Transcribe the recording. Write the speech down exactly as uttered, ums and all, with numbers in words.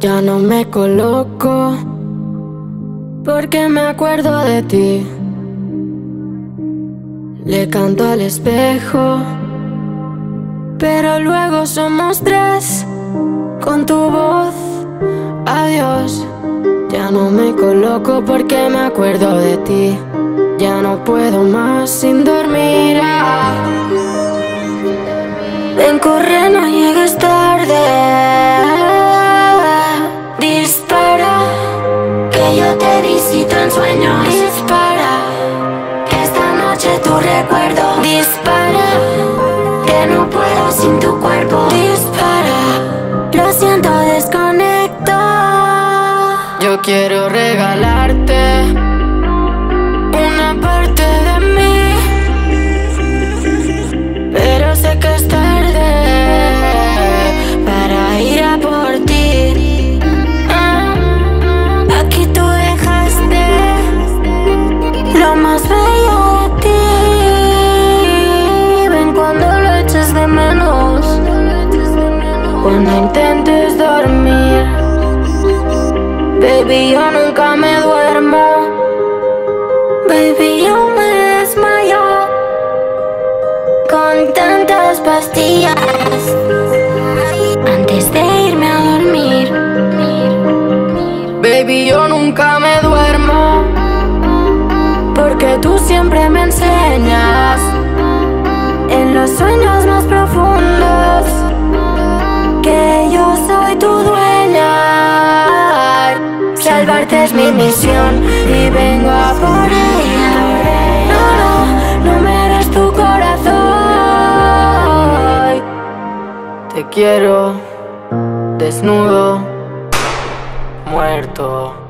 Ya no me coloco porque me acuerdo de ti. Le canto al espejo, pero luego somos tres con tu voz. Adiós. Ya no me coloco porque me acuerdo de ti. Ya no puedo más sin dormir. Ah. Ven, corre, no llegues tarde. Dispara, que yo te visito en sueños. Dispara, que esta noche tu recuerdo. Dispara, que no puedo sin tu cuerpo. Dispara, lo siento, desconecto. Yo quiero regalarte una parte de mí, pero sé que es tarde para ir a por ti. Ah, aquí tú dejaste lo más bello de ti. Ven cuando lo eches de menos, cuando intentes dormir. Baby, yo nunca me duermo. Baby, yo me desmayo con tantas pastillas antes de irme a dormir. Baby, yo nunca me duermo porque tú siempre me enseñas en los sueños más profundos que yo soy tu dueña. Salvarte es mi misión y vengo a por ella. No, no, no me des tu corazón. Te quiero desnudo, muerto.